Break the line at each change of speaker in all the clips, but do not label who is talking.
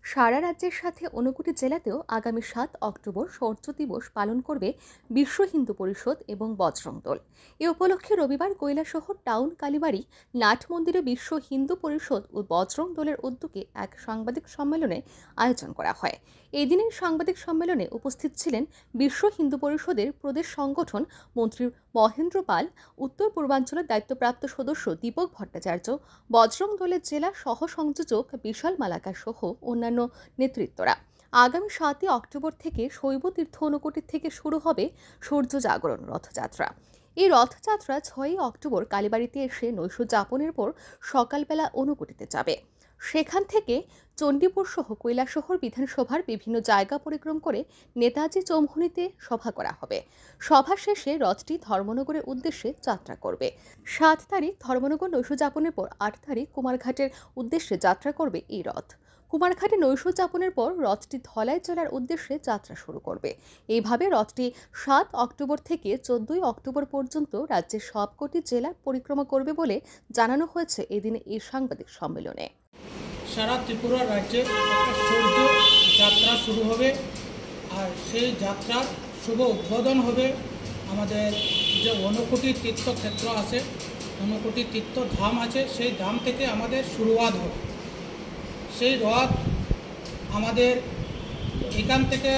সারা রাজ্যের সাথে 59টি জেলাতেও আগামী 7 অক্টোবর শৌর্য দিবস পালন করবে বিশ্ব হিন্দু পরিষদ এবং বজরং দল। এ উপলক্ষে রবিবার কৈলাসহর টাউন কালীবাড়ি নাট মন্দিরে বিশ্ব হিন্দু পরিষদ ও বজরং দলের উদ্যোগে এক সাংবাদিক সম্মেলনে আয়োজন করা হয়। এই দিনের সাংবাদিক সম্মেলনে উপস্থিত ছিলেন বিশ্ব হিন্দু পরিষদের প্রদেশ সংগঠন মন্ত্রী মহেন্দ্র পাল, উত্তর পূর্বাঞ্চলের দায়িত্বপ্রাপ্ত সদস্য দীপক ভট্টাচার্য, বজরং দলের জেলা সহ সংযোজক বিশাল মালাকার সহ অন্যান্য নেতৃত্বরা। আগামী 7 অক্টোবর থেকে শৈব তীর্থ 59 থেকে শুরু হবে সূর্য জাগরণ রথযাত্রা। এই রথযাত্রা 6 অক্টোবর কালীবাড়িতে এসে নৈশ যাপনের পর সকালবেলা 59-তে যাবে। সেখান থেকে চণ্ডীপুর সহ কৈলাসহর বিধানসভার বিভিন্ন জায়গা পরিক্রম করে নেতাজি চৌমুহনীতে সভা করা হবে। সভা শেষে রথটি ধর্মনগরের উদ্দেশ্যে যাত্রা করবে। 7 তারিখ ধর্মনগর নৈশ যাপনের পর 8 তারিখ কুমারঘাটের উদ্দেশ্যে যাত্রা করবে এই রথ। কুমারঘাটে নৈশ যাপনের পর রথটি ধলাই জেলার উদ্দেশ্যে যাত্রা শুরু করবে। এইভাবে রথটি 7 অক্টোবর থেকে 14 অক্টোবর পর্যন্ত রাজ্যের সবকটি জেলা পরিক্রমা করবে বলে জানানো হয়েছে এদিনে এই সাংবাদিক সম্মেলনে।
সারা ত্রিপুরা রাজ্যে একটা সূর্য যাত্রা শুরু হবে, আর সেই যাত্রার শুভ উদ্বোধন হবে আমাদের যে 59 তীর্থক্ষেত্র আছে, 59 তীর্থধাম আছে, সেই ধাম থেকে আমাদের শুরুয়াত হবে। সেই রথ আমাদের এখান থেকে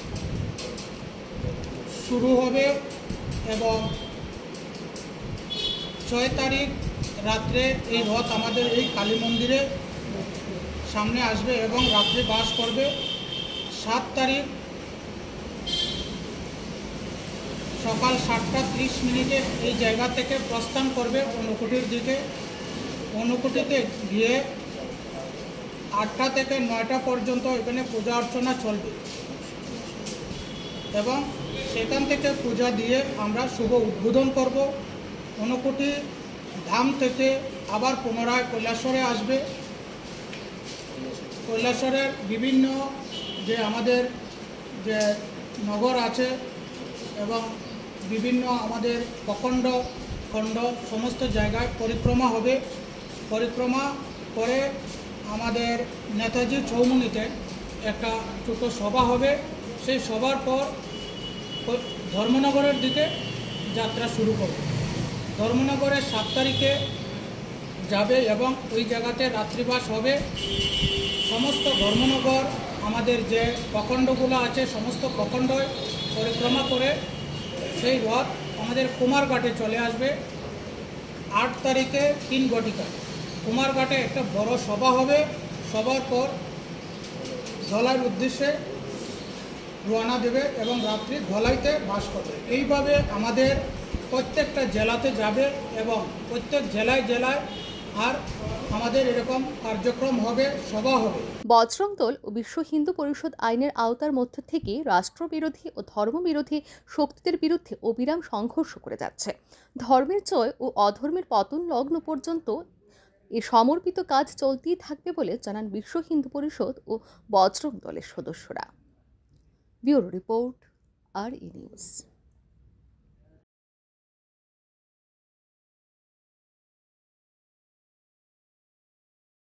শুরু হবে এবং 6 তারিখ রাত্রে এই রথ আমাদের এই কালী মন্দিরে সামনে আসবে এবং রাত্রে বাস করবে। 7 তারিখ সকাল 7:30 এই জায়গা থেকে প্রস্থান করবে 59-র দিকে। 59-তে গিয়ে 8টা থেকে 9টা পর্যন্ত এখানে পূজা অর্চনা চলবে এবং সেখান থেকে পূজা দিয়ে আমরা শুভ উদ্বোধন করব। 59 ধাম থেকে আবার পুনরায় কৈলাসহরে আসবে। কৈলাসহরের বিভিন্ন যে আমাদের যে নগর আছে এবং বিভিন্ন আমাদের প্রখণ্ড খণ্ড সমস্ত জায়গায় পরিক্রমা হবে। পরিক্রমা করে আমাদের নেতাজি চৌমুহনীতে একটা ছোটো সভা হবে। সেই সভার পর ধর্মনগরের দিকে যাত্রা শুরু করবে। ধর্মনগরের 7 তারিখে যাবে এবং ওই জায়গাতে রাত্রিবাস হবে। সমস্ত ধর্মনগর আমাদের যে প্রখণ্ডগুলো আছে সমস্ত প্রখণ্ড পরিক্রমা করে সেই রথ আমাদের কুমারঘাটে চলে আসবে। 8 তারিখে 3 ঘটিকা কুমারঘাটে একটা বড় সভা হবে। সভার পর ধলাইয়ের উদ্দেশ্যে রওনা দেবে এবং রাত্রি ধলাইতে বাস করবে। এইভাবে আমাদের প্রত্যেকটা জেলাতে যাবে এবং প্রত্যেক জেলায় জেলায় আর আমাদের এরকম কার্যক্রম হবে, সভা হবে।
বজরং দল ও বিশ্ব হিন্দু পরিষদ আইনের আওতার মধ্যে থেকে রাষ্ট্রবিরোধী ও ধর্মবিরোধী শক্তিদের বিরুদ্ধে অবিরাম সংঘর্ষ করে যাচ্ছে। ধর্মের জয় ও অধর্মের পতন লগ্ন পর্যন্ত এ সমর্পিত কাজ চলতেই থাকবে বলে জানান বিশ্ব হিন্দু পরিষদ ও বজরং দলের সদস্যরা। Bureau report, RE news.